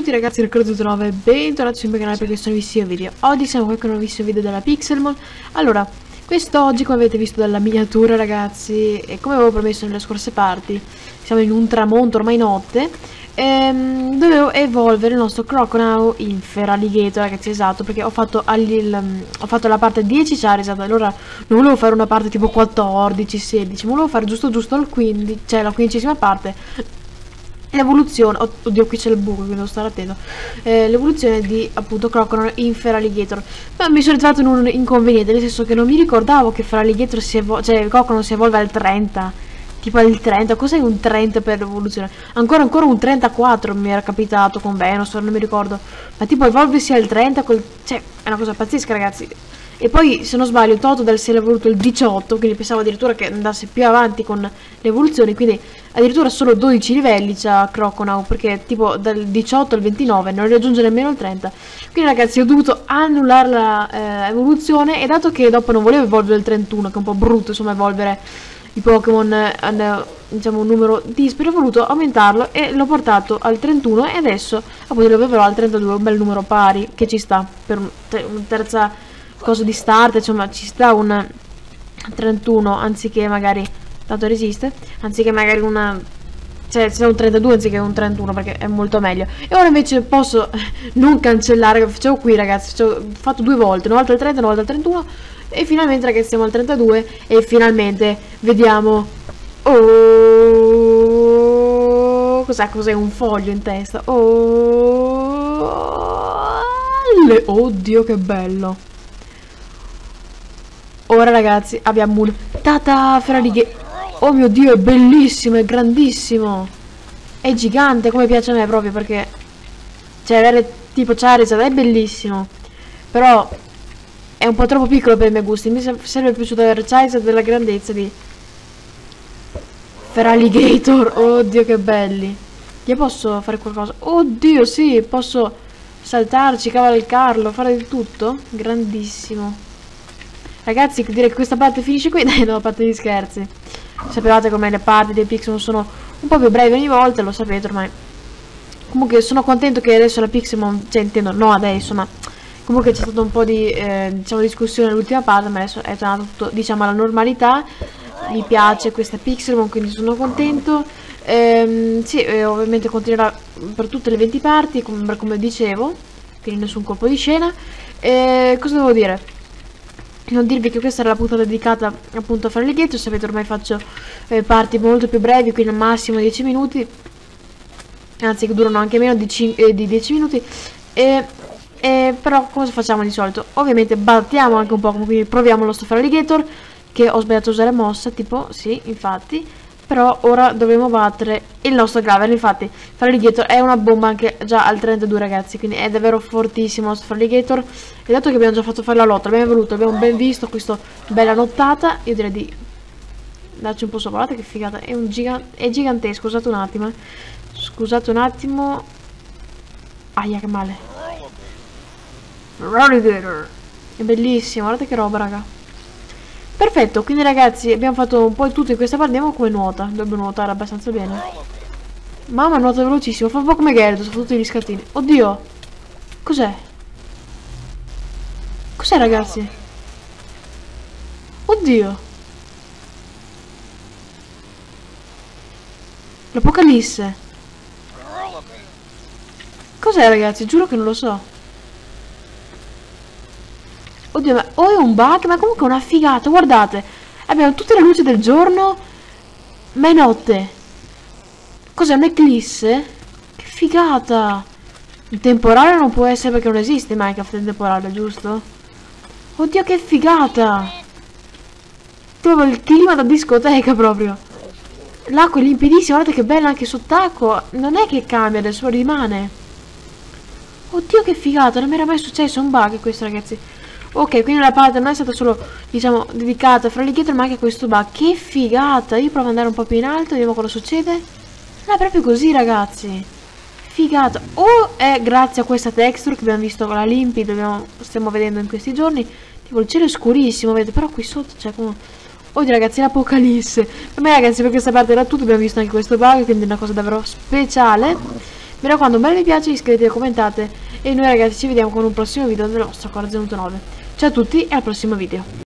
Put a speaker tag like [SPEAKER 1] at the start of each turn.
[SPEAKER 1] tutti ragazzi del Credo 9, bentornati sul mio canale per questo nuovissimo video. Oggi siamo qui con un nuovissimo video della Pixelmon. Allora, quest'oggi come avete visto dalla miniatura ragazzi, e come avevo promesso nelle scorse parti, siamo in un tramonto, ormai notte, dovevo evolvere il nostro Croconaw in Feraligatr ragazzi, esatto, perché ho fatto la parte 10 Charizard, allora non volevo fare una parte tipo 14, 16, ma volevo fare giusto al 15, cioè la 15ª parte. L'evoluzione, oddio qui c'è il buco quindi devo stare attento, l'evoluzione di appunto Croconaw in Feraligatr. Ma mi sono ritrovato in un inconveniente, nel senso che non mi ricordavo che Feraligatr cioè Croconaw si evolve al 30, tipo al 30, cos'è un 30 per l'evoluzione? Ancora un 34 mi era capitato con Venusaur, non mi ricordo, ma tipo evolversi al 30, cioè è una cosa pazzesca ragazzi. E poi se non sbaglio il Totodile si è evoluto il 18, quindi pensavo addirittura che andasse più avanti con le evoluzioni, quindi addirittura solo 12 livelli c'ha Croconaw, perché tipo dal 18 al 29 non raggiunge nemmeno il 30. Quindi ragazzi ho dovuto annullare la evoluzione, e dato che dopo non volevo evolvere il 31, che è un po' brutto insomma evolvere i Pokémon diciamo un numero dispari, ho voluto aumentarlo e l'ho portato al 31, e adesso appunto lo avevo al 32, un bel numero pari che ci sta per una terza cosa di start, insomma ci sta un 31 anziché magari, tanto resiste, anziché magari una, cioè c'è un 32 anziché un 31 perché è molto meglio. E ora invece posso non cancellare, che facevo qui ragazzi, ho fatto due volte, una volta il 30 una volta il 31, e finalmente ragazzi siamo al 32 e finalmente vediamo. Oh, cos'è un foglio in testa? Oh, oddio che bello. Ora ragazzi abbiamo un Tata Feraligatr. Oh mio dio, è bellissimo, è grandissimo, è gigante, come piace a me proprio, perché cioè avere tipo Charizard è bellissimo, però è un po' troppo piccolo per i miei gusti. Mi sarebbe piaciuto avere Charizard della grandezza di Feraligatr. Oddio che belli. Gli posso fare qualcosa? Oddio sì, posso saltarci, cavalcarlo, fare di tutto. Grandissimo. Ragazzi, direi che questa parte finisce qui. Dai, no, a parte gli scherzi. Sapevate come le parti dei Pixelmon sono un po' più brevi ogni volta, lo sapete ormai. Comunque sono contento che adesso la Pixelmon, cioè intendo, no adesso, ma comunque c'è stato un po' di diciamo discussione nell'ultima parte, ma adesso è tornato tutto diciamo alla normalità. Mi piace questa Pixelmon, quindi sono contento. Sì, ovviamente continuerà per tutte le 20 parti, come dicevo, quindi nessun colpo di scena. Cosa devo dire? Non dirvi che questa era la puntata dedicata appunto a Feraligatr. Sapete ormai faccio parti molto più brevi, quindi al massimo 10 minuti, anzi che durano anche meno di 10 minuti. Però cosa facciamo di solito? Ovviamente battiamo anche un po', quindi proviamo il nostro Feraligatr, che ho sbagliato a usare mossa, tipo, sì, infatti. Però ora dovremo battere il nostro Graveler. Infatti Feraligatr è una bomba anche già al 32 ragazzi, quindi è davvero fortissimo il nostro Feraligatr. E dato che abbiamo già fatto fare la lotta, abbiamo ben visto questa bella nottata, io direi di darci un po' sopra. Guardate che figata, è gigantesco. Scusate un attimo, scusate un attimo. Aia che male. Feraligatr è bellissimo, guardate che roba raga. Perfetto, quindi ragazzi abbiamo fatto un po' tutto in questa parte. Vediamo come nuota. Dovrebbe nuotare abbastanza bene. Mamma, nuota velocissimo. Fa un po' come Gyarados, fa tutti gli scattini. Oddio, cos'è? Cos'è ragazzi? Oddio, l'Apocalisse. Cos'è ragazzi? Giuro che non lo so. Oddio, ma o è un bug, ma comunque è una figata. Guardate, abbiamo tutte le luci del giorno, ma è notte. Cos'è, un'eclisse? Che figata. Il temporale non può essere, perché non esiste Minecraft in temporale, giusto? Oddio che figata. Tipo il clima da discoteca proprio. L'acqua è limpidissima, guardate che bella anche sott'acqua. Non è che cambia, adesso rimane. Oddio che figata, non mi era mai successo un bug questo ragazzi. Ok, quindi la parte non è stata solo, diciamo, dedicata a Feraligatr, ma anche a questo bug. Che figata! Io provo ad andare un po' più in alto, vediamo cosa succede. Non è proprio così, ragazzi. Figata. O è grazie a questa texture che abbiamo visto, la limpida, stiamo vedendo in questi giorni. Tipo il cielo è scurissimo, vedete, però qui sotto c'è come... Oddio ragazzi, l'Apocalisse. Per me ragazzi, per questa parte era tutto, abbiamo visto anche questo bug, quindi è una cosa davvero speciale. Mi raccomando, un bel mi piace, iscrivetevi e commentate. E noi ragazzi ci vediamo con un prossimo video del nostro Core 9. Ciao a tutti e al prossimo video.